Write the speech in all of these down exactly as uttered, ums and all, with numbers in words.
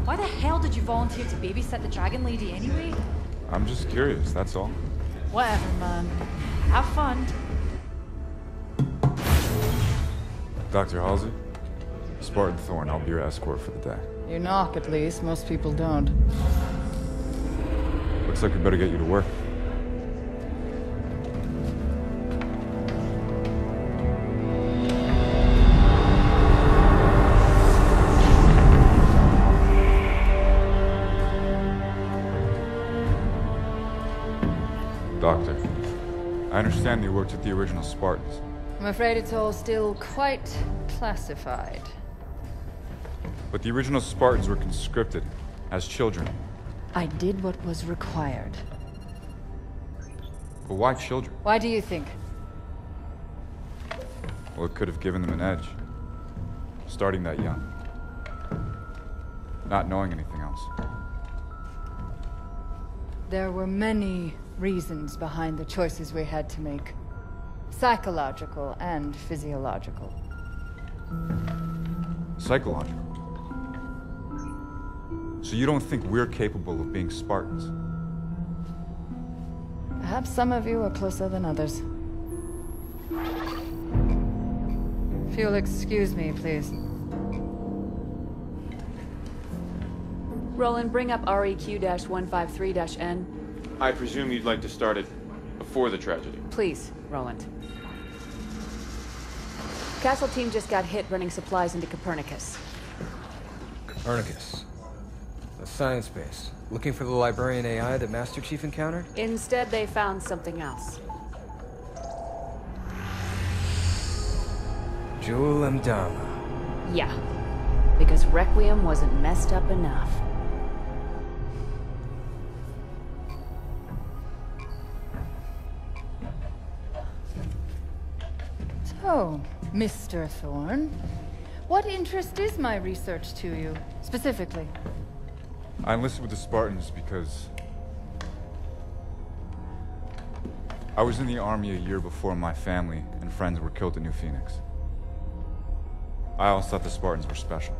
Why the hell did you volunteer to babysit the Dragon Lady anyway? I'm just curious, that's all. Whatever, man. Have fun. Doctor Halsey? Spartan Thorn, I'll be your escort for the day. You knock, at least. Most people don't. Looks like we better get you to work. Doctor, I understand you worked with the original Spartans. I'm afraid it's all still quite classified. But the original Spartans were conscripted as children. I did what was required. But why children? Why do you think? Well, it could have given them an edge. Starting that young. Not knowing anything else. There were many reasons behind the choices we had to make. Psychological and physiological. Psychological? So you don't think we're capable of being Spartans? Perhaps some of you are closer than others. If you'll excuse me, please. Roland, bring up R E Q one five three N. I presume you'd like to start it before the tragedy. Please, Roland. Castle team just got hit running supplies into Copernicus. Copernicus. A science base. Looking for the librarian A I that Master Chief encountered? Instead, they found something else. Jewel Mdama. Yeah. Because Requiem wasn't messed up enough. So, Mister Thorn, what interest is my research to you, specifically? I enlisted with the Spartans because I was in the army a year before my family and friends were killed at New Phoenix. I always thought the Spartans were special.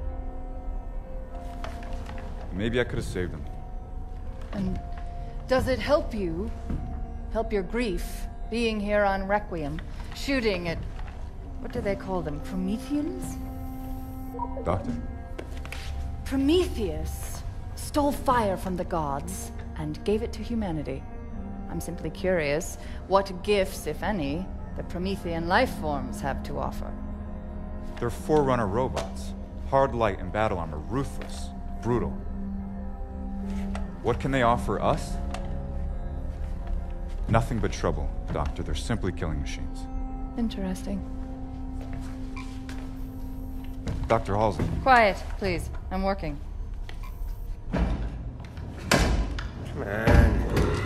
Maybe I could have saved them. And does it help you, help your grief, being here on Requiem, shooting at, what do they call them, Prometheans? Doctor? Prometheus stole fire from the gods and gave it to humanity. I'm simply curious what gifts, if any, the Promethean life forms have to offer. They're Forerunner robots. Hard light and battle armor, ruthless, brutal. What can they offer us? Nothing but trouble, Doctor. They're simply killing machines. Interesting. Doctor Halsey. Quiet, please. I'm working. Come on.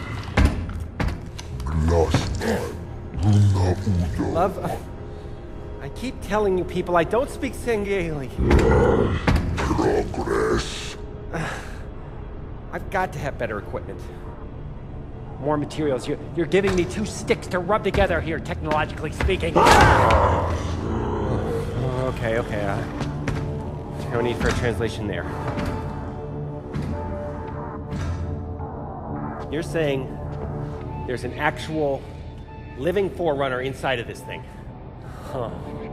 Love, I keep telling you people I don't speak Sangheili. Progress. I've got to have better equipment. More materials. You're, you're giving me two sticks to rub together here, technologically speaking. Oh, okay, okay. Uh, no need for a translation there. You're saying there's an actual living Forerunner inside of this thing. Huh.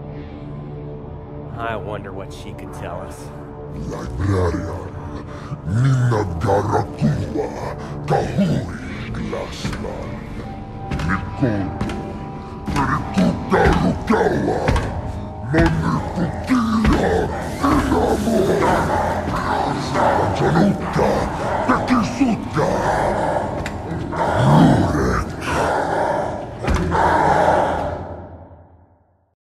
I wonder what she could tell us. Librarian, Nina Garakua, Kahuri Glasman, Mikoto, Perikuta Rukawa, Manikuki.